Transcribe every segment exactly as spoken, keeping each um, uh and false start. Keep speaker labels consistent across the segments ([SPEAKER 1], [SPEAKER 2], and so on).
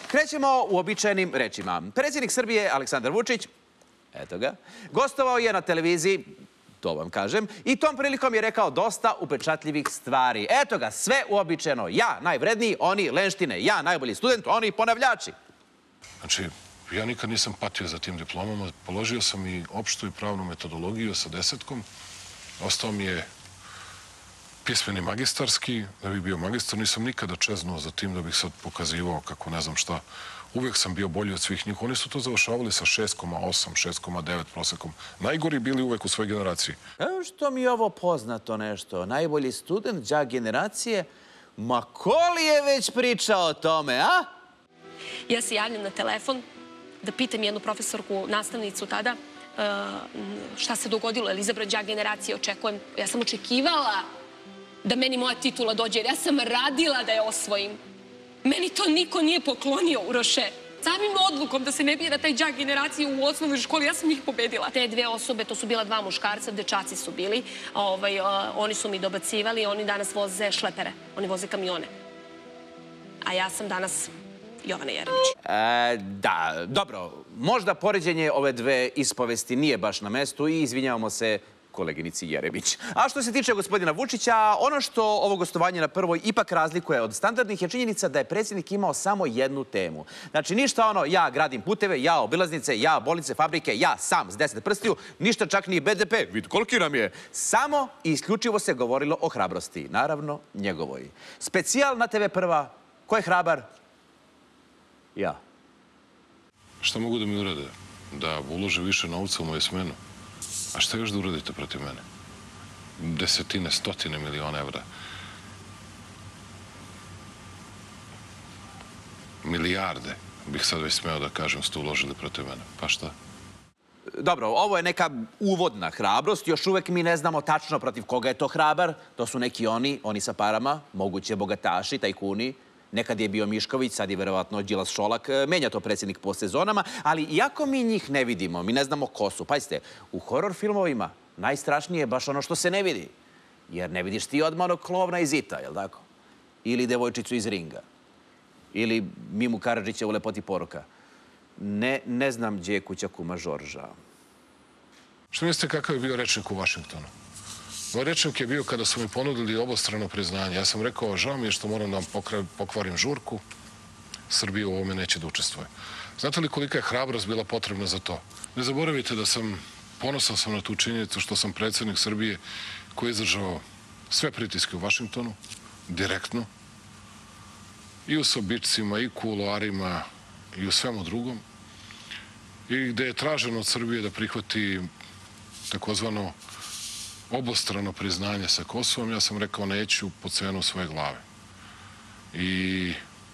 [SPEAKER 1] Krećemo uobičajenim rečima. Predsjednik Srbije Aleksandar Vučić, eto ga, gostovao je na televiziji, to vam kažem, i tom prilikom je rekao dosta upečatljivih stvari. Eto ga, sve uobičajeno. Ja, najvredniji, oni lenštine. Ja, najbolji student, oni ponavljači.
[SPEAKER 2] Znači, ja nikad nisam patio za tim diplomama. Položio sam i opštu i pravnu metodologiju sa desetkom. Ostao mi je pismeni magistarski, da bih bio magistar. Nisam nikada čeznuo za tim da bih sad pokazivao kako ne znam šta. Uvijek sam bio bolji od svih njih. Oni su to završavali sa šest zarez osam, šest zarez devet prosekom. Najgori bili uvijek u svojoj generaciji.
[SPEAKER 1] Evo što mi je ovo poznato nešto. Najbolji student, đak generacije. Ma ko li je već pričao o tome, a?
[SPEAKER 3] Ja se javljam na telefon da pitam jednu profesorku, nastavnicu tada, šta se dogodilo, je li izabran đak generacije, očekujem. Ja sam očekivala da meni moja titula dođe, jer ja sam radila da je osvojim. Meni to niko nije poklonio, Uroše. Samim odlukom da se ne bira taj đak generacije u osnovnoj školi, ja sam ih pobedila. Te dve osobe, to su bila dva muškarca, dečaci su bili. Oni su mi dobacivali, oni danas voze šlepere, oni voze kamione. A ja sam danas Jovana Jeremić.
[SPEAKER 1] Da, dobro. Možda poređenje ove dve ispovesti nije baš na mestu i izvinjavamo se koleginici Jeremić. A što se tiče gospodina Vučića, ono što ovo gostovanje na Prvoj ipak razlikuje od standardnih je činjenica da je predsjednik imao samo jednu temu. Znači, ništa ono, ja gradim puteve, ja obilaznice, ja bolnice, fabrike, ja sam s deset prstiju, ništa čak ni be de pe, vid koliki nam je. Samo i isključivo se govorilo o hrabrosti. Naravno, njegovoj. Specijal na te ve Prva. Ko je hrabar? Ja.
[SPEAKER 2] Šta mogu da mi urade? Da ulože više novca u moju smenu? A šta još da uradite protiv mene? Desetine, stotine miliona evra. Milijarde, bih sad već smeo da kažem, ste uložili protiv mene. Pa šta?
[SPEAKER 1] Dobro, ovo je neka uvodna hrabrost. Još uvek mi ne znamo tačno protiv koga je to hrabar. To su neki oni, oni sa parama, moguće bogataši, tajkuni. Nekad je bio Mišković, sad je verovatno Đilas Šolak. Menja to predsjednik po sezonama, ali iako mi njih ne vidimo, mi ne znamo ko su. Pazite, u horor filmovima najstrašnije je baš ono što se ne vidi. Jer ne vidiš ti odmah onog klovna iz Ita, jel' tako? Ili devojčicu iz Ringa. Ili Mimu Karadžića u Lepoti poruka. Ne, ne znam gdje je kuća kuma Žorža.
[SPEAKER 2] Što mislite kakav je bio rečnik u Vašingtonu? Moj rečnik je bio kada su mi ponudili obostrano priznanje. Ja sam rekao, žao mi je što moram da vam pokvarim žurku. Srbija u ovome neće da učestvuje. Znate li kolika je hrabrost bila potrebna za to? Ne zaboravite da sam, ponosan sam na tu činjenicu što sam predsjednik Srbije koji je izdržao sve pritiske u Vašingtonu, direktno, i u sobičcima, i kuloarima, i u svemu drugom. I gde je traženo od Srbije da prihvati takozvano obostrano priznanje sa Kosovom, ja sam rekao neću po cenu svoje glave. I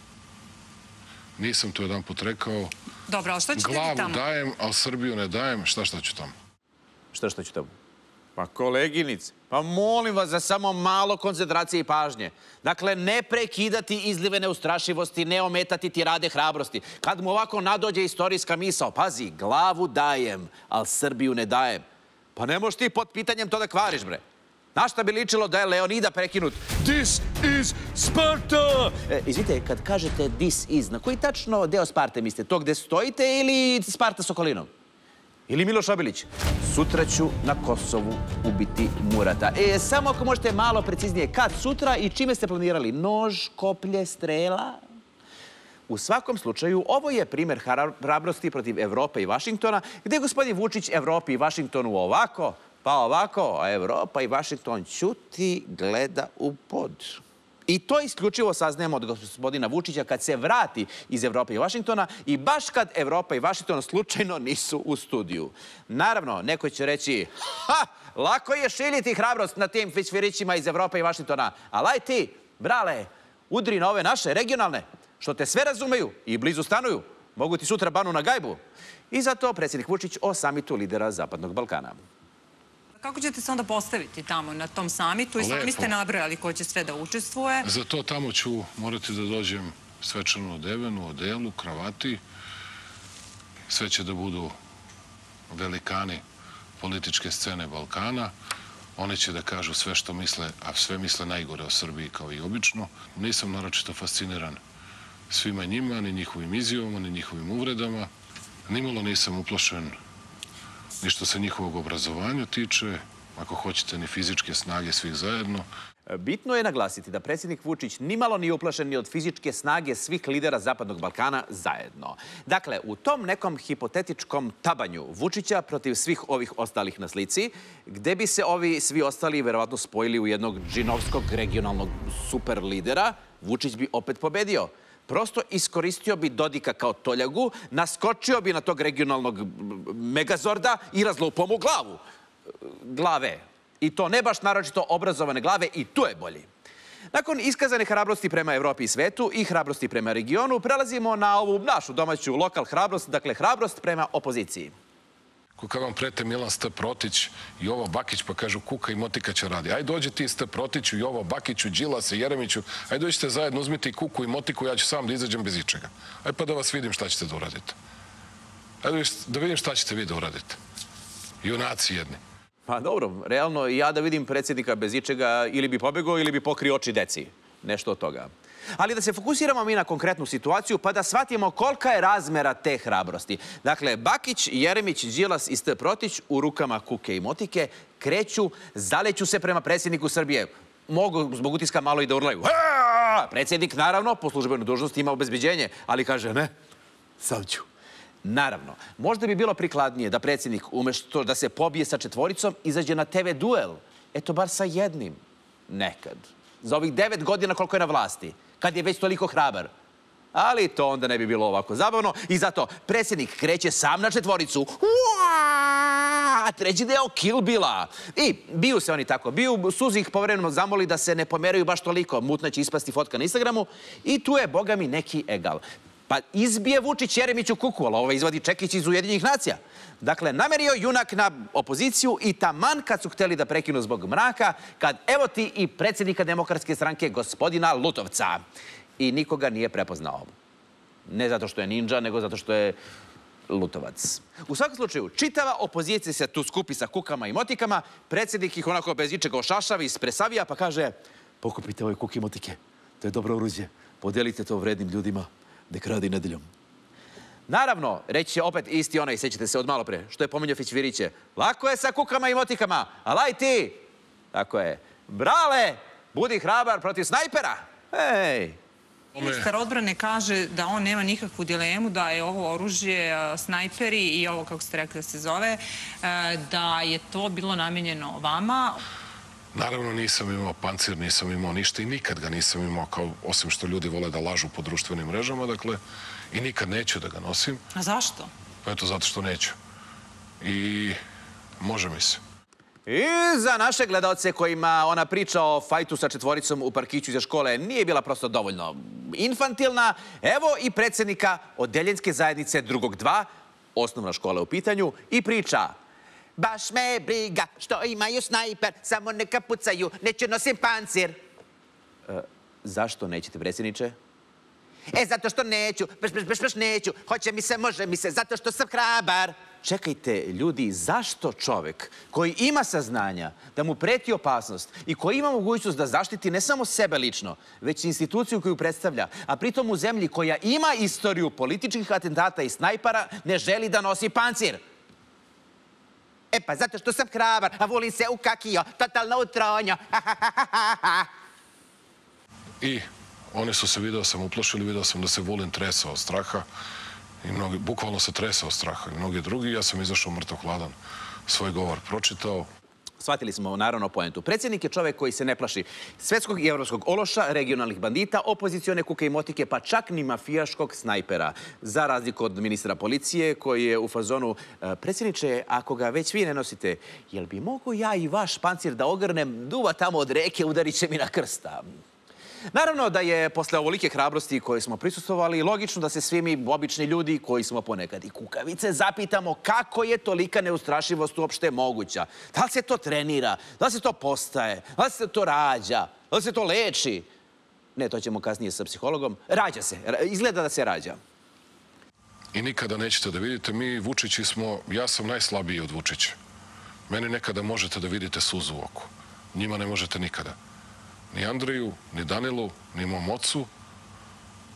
[SPEAKER 2] nisam to jedan put rekao.
[SPEAKER 4] Dobro, ali šta ćete vi tamo?
[SPEAKER 2] Glavu dajem, ali Srbiju ne dajem. Šta šta ću tamo?
[SPEAKER 1] Šta šta ću tamo? Pa koleginice, pa molim vas za samo malo koncentracije i pažnje. Dakle, ne prekidati izlive neustrašivosti, ne ometati tirade hrabrosti. Kad mu ovako nadođe istorijska misao, pazi, glavu dajem, ali Srbiju ne dajem. Pa ne možeš ti pod pitanjem to da kvariš, bre. Na šta bi ličilo da je Leonida prekinut? This is Sparta! Izvite, kad kažete this is, na koji tačno deo Sparte mislite? To gde stojite ili Sparta s okolinom? Ili Miloš Obilić? Sutra ću na Kosovu ubiti Murata. E, samo ako možete malo preciznije, kad sutra i čime ste planirali? Nož, koplje, strela? U svakom slučaju, ovo je primjer hrabrosti protiv Evrope i Vašingtona, gdje gospodin Vučić Evropi i Vašingtonu ovako, pa ovako, a Evropa i Vašington ćuti, gleda u pod. I to isključivo saznajemo od gospodina Vučića kad se vrati iz Evrope i Vašingtona i baš kad Evropa i Vašington slučajno nisu u studiju. Naravno, neko će reći, ha, lako je šiljiti hrabrost na tim fićfirićima iz Evrope i Vašingtona, ali aj ti, brale, udri na ove naše regionalne, što te sve razumeju i blizu stanuju, mogu ti sutra banu na gajbu. I zato predsjednik Vučić o samitu lidera Zapadnog Balkana.
[SPEAKER 4] Kako ćete se onda postaviti tamo na tom samitu? I sami ste nabrojali ko će sve da učestvuje.
[SPEAKER 2] Za to tamo ću morati da dođem svečano odevenu, odelu, kravati. Sve će da budu velikani političke scene Balkana. Oni će da kažu sve što misle, a sve misle najgore o Srbiji kao i obično. Nisam naročito fasciniran svima njima, ni njihovim izjavama, ni njihovim uvredama. Nimalo nisam uplašen ni što se njihovog obrazovanja tiče, ako hoćete, ni fizičke snage svih zajedno.
[SPEAKER 1] Bitno je naglasiti da predsjednik Vučić nimalo nije uplašen ni od fizičke snage svih lidera Zapadnog Balkana zajedno. Dakle, u tom nekom hipotetičkom tabanju Vučića protiv svih ovih ostalih na slici, gde bi se ovi svi ostali verovatno spojili u jednog džinovskog regionalnog super lidera, Vučić bi opet pobedio. Prosto iskoristio bi Dodika kao toljagu, naskočio bi na tog regionalnog megazorda i razlupao mu glavu. Glave. I to ne baš naročito obrazovane glave, i tu je bolji. Nakon iskazane hrabrosti prema Evropi i svetu i hrabrosti prema regionu, prelazimo na ovu našu domaću lokal hrabrost, dakle hrabrost prema opoziciji.
[SPEAKER 2] Kad vam prete Milan Steprotić i Jovo Bakić, pa kažu Kuka i Motika će radi. Ajde dođe ti Steprotiću, Jovo Bakiću, Đilase, Jeremiću, ajde dođite zajedno, uzmite i Kuku i Motiku, ja ću sam da izađem bez ičega. Ajde pa da vas vidim šta ćete da uradite. Ajde da vidim šta ćete vi da uradite. Junaci jedni.
[SPEAKER 1] Pa dobro, realno ja da vidim predsjednika bez ičega ili bi pobegao ili bi pokrio oči deci. Nešto od toga. Ali da se fokusiramo mi na konkretnu situaciju pa da shvatimo kolika je razmera te hrabrosti. Dakle, Bakić, Jeremić, Đilas i Steprotić u rukama Kuke i Motike kreću, zaleću se prema predsjedniku Srbije. Mogu zbog utiska malo i da urlaju. Predsjednik, naravno, po službenoj dužnosti ima obezbeđenje, ali kaže ne, sam ću. Naravno, možda bi bilo prikladnije da predsjednik umjesto da se pobije sa četvoricom izađe na te ve duel. Eto, bar sa jednim. Nekad. Za ovih devet godina koliko je na vlasti. Kad je već toliko hrabar. Ali to onda ne bi bilo ovako zabavno. I zato predsjednik kreće sam na četvoricu. A treći deo Kill Billa. I biju se oni tako. Biju, Suzi ih povremeno zamoli da se ne pomeraju baš toliko. Mutna će ispasti fotka na Instagramu. I tu je, boga mi, neki egal. Pa izbije Vučić Jeremiću Kuku, ali ovo izvadi Čekić iz Ujedinjenih nacija. Dakle, namerio junak na opoziciju i taman kad su hteli da prekinu zbog mraka, kad evo ti i predsjednika Demokratske stranke, gospodina Lutovca. I nikoga nije prepoznao. Ne zato što je ninja, nego zato što je Lutovac. U svakom slučaju, čitava opozicija se tu skupi sa Kukama i Motikama, predsjednik ih onako bez ičega ošašavi, ispresavija, pa kaže pokupite ove Kuke i Motike, to je dobro oružje, podelite to vrednim ljudima. Nek radi nedeljom. Naravno, reći će opet isti onaj, sećate se od malo pre, što je pominjao Fićviriće. Lako je sa Kukama i Motikama, ali aj ti! Tako je. Brale, budi hrabar protiv snajpera. Ej!
[SPEAKER 4] Ministar odbrane kaže da on nema nikakvu dilemu, da je ovo oružje snajperi i ovo, kako ste rekli da se zove, da je to bilo namenjeno vama.
[SPEAKER 2] Naravno nisam imao pancir, nisam imao ništa i nikad ga nisam imao, kao osim što ljudi vole da lažu po društvenim mrežama, dakle, i nikad neću da ga nosim.
[SPEAKER 4] A zašto?
[SPEAKER 2] Pa eto, zato što neću. I može mi se.
[SPEAKER 1] I za naše gledalce kojima ona priča o fajtu sa četvoricom u parkiću iza škole nije bila prosto dovoljno infantilna, evo i predsjednika Odeljenske zajednice drugog dva, osnovna škola u pitanju, i priča: baš me briga što imaju snajper, samo neka pucaju, neću nosim pancir. E, zašto nećete, predsjedniče? E, zato što neću, baš, baš, baš, baš neću. Hoće mi se, može mi se, zato što sam hrabar. Čekajte, ljudi, zašto čovek koji ima saznanja da mu preti opasnost i koji ima mogućnost da zaštiti ne samo sebe lično, već instituciju koju predstavlja, a pritom u zemlji koja ima istoriju političkih atentata i snajpara, ne želi da nosi pancir? E pa, zato što sam hrabar, a volim se ukakio, totalno utronjo.
[SPEAKER 2] I oni su se, video sam, uplašili, video sam da se Vulin tresao od straha. I mnogi, bukvalno se tresao od straha. I mnogi drugi, ja sam izašao mrtav hladan. Svoj govor pročitao.
[SPEAKER 1] Shvatili smo, naravno, poentu. Predsjednik je čovek koji se ne plaši svetskog i evropskog ološa, regionalnih bandita, opozicione Kuke i Motike, pa čak ni mafijaškog snajpera. Za razliku od ministra policije, koji je u fazonu: predsjedniče, ako ga već vi ne nosite, jel bi mogu ja i vaš pancir da ogrnem, duva tamo od reke, udarit će mi na krsta? Naravno da je posle ovolike hrabrosti koje smo prisustvovali logično da se svi mi, obični ljudi koji smo ponekad i kukavice, zapitamo kako je tolika neustrašivost uopšte moguća. Da li se to trenira? Da li se to postaje? Da li se to rađa? Da li se to leči? Ne, to ćemo kasnije sa psihologom. Rađa se. Izgleda da se rađa.
[SPEAKER 2] I nikada nećete da vidite, mi Vučići smo, ja sam najslabiji od Vučića. Meni nekada možete da vidite suzu u oku. Njima ne možete nikada. Ni Andreju, ni Danilu, ni mom ocu,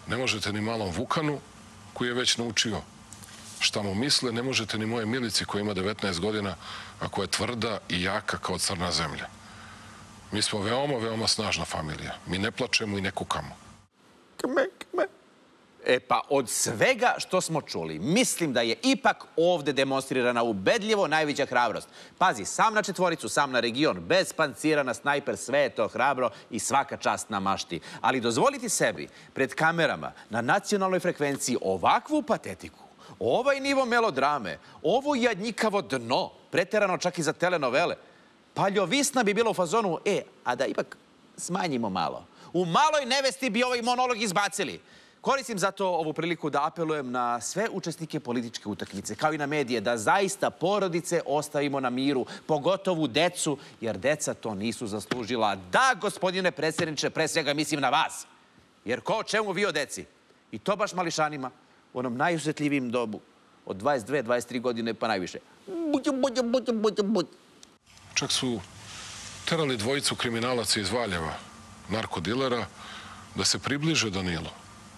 [SPEAKER 2] Ne možete ni malom Vukanu, koji je već naučio šta mu misle, ne možete ni moje Milici koja ima devetnaest godina, a koja je tvrda i jaka kao crna zemlja. Mi smo veoma, veoma snažna familija. Mi ne plačemo i ne kukamo.
[SPEAKER 1] Kme, kme. E pa od svega što smo čuli, mislim da je ipak ovde demonstrirana ubedljivo najveća hrabrost. Pazi, sam na četvoricu, sam na region, bez pancira na snajper, sve je to hrabro i svaka čast na mašti. Ali dozvoliti sebi pred kamerama na nacionalnoj frekvenciji ovakvu patetiku, ovaj nivo melodrame, ovo jadnjikavo dno, preterano čak i za telenovele, paljovisna bi bila u fazonu, e, a da ipak smanjimo malo. U maloj nevesti bi ovaj monolog izbacili. Koristim zato ovu priliku da apelujem na sve učesnike političke utakmice, kao i na medije, da zaista porodice ostavimo na miru, pogotovo decu, jer deca to nisu zaslužila. Da, gospodine predsjedniče, pre svega mislim na vas. Jer ko o čemu vi o deci? I to baš mališanima, u onom najosjetljivijem dobu, od dvadeset dve do dvadeset tri godine pa najviše.
[SPEAKER 2] Čak su terali dvojicu kriminalaca iz Valjeva, narkodilera, da se približe Danilu.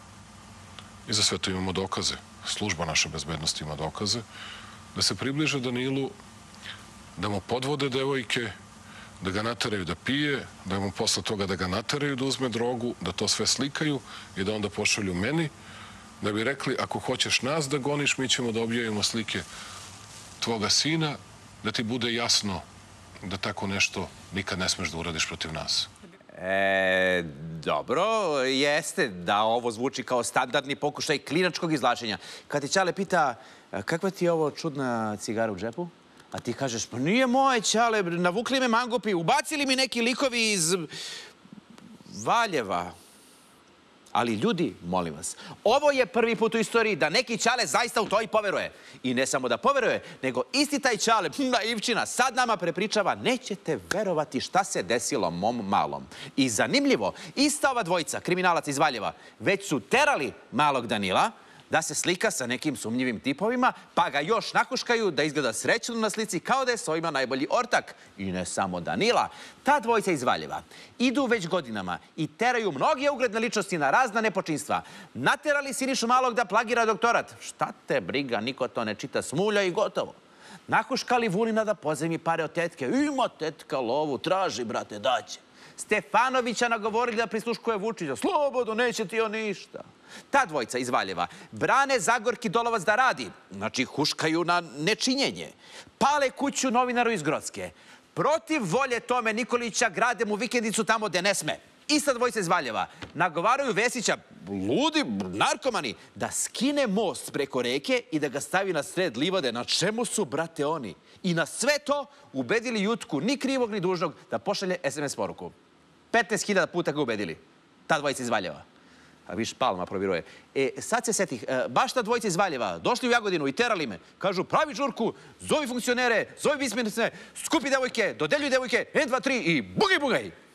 [SPEAKER 2] I za sve to imamo dokaze. Služba naše bezbednosti ima dokaze. Da se približe Danilu, da mu podvode devojke, da ga nateraju da pije, da mu posle toga da ga nateraju da uzme drogu, da to sve slikaju i da onda pošalju meni, da bi rekli, ako hoćeš nas da goniš, mi ćemo da objavimo slike tvoga sina, da ti bude jasno da tako nešto nikad ne smeš da uradiš protiv nas.
[SPEAKER 1] E, dobro, jeste da ovo zvuči kao standardni pokušaj klinačkog izvlačenja. Kad ti Ćale pita, kakva ti je ovo čudna cigara u džepu? A ti kažeš, pa nije moje, Ćale, navukli me mangupi, ubacili mi neki likovi iz Valjeva. Ali ljudi, molim vas, ovo je prvi put u istoriji da neki Ćale zaista u to i poveruje. I ne samo da poveruje, nego isti taj Ćale, naivčina, sad nama prepričava, nećete verovati šta se desilo mom malom. I zanimljivo, ista ova dvojica kriminalaca iz Valjeva već su terali malog Danila da se slika sa nekim sumnjivim tipovima, pa ga još nakuškaju da izgleda srećno na slici kao da je s ovima najbolji ortak. I ne samo Danila. Ta dvojica iz Valjeva idu već godinama i teraju mnoge ugledne ličnosti na razna nepočinstva. Naterali Sinišu Malog da plagira doktorat. Šta te briga, niko to ne čita, smulja i gotovo. Nakuškali Vulina da pozajmi pare od tetke. Ima tetka lovu, traži, brate, daće. Stefanovića nagovorili da prisluškuje Vučića. Slobodno, neće ti on ništa. Ta dvojica iz Valjeva brane Zagorki Dolovac da radi. Znači, huškaju na nečinjenje. Pale kuću novinaru iz Grocke. Protiv volje Tome Nikolića grade mu vikendicu tamo gde ne sme. Ista dvojica iz Valjeva nagovaraju Vesića, ludi, narkomani, da skine most preko reke i da ga stavi na sred livade. Na čemu su, brate, oni? I na sve to ubedili Jutku, ni krivog ni dužnog, da pošalje es em es poruku. petnaest hiljada puta ga ubedili. Ta dvojica iz Valjeva. A viš, Palma proviruje. E, sad se setih, baš ta dvojica iz Valjeva došli u Jagodinu i terali me. Kažu, pravi žurku, zovi funkcionere, zovi bismenice, skupi devojke, dodeljuj devojke, jedan, dva, tri i bugaj, bugaj.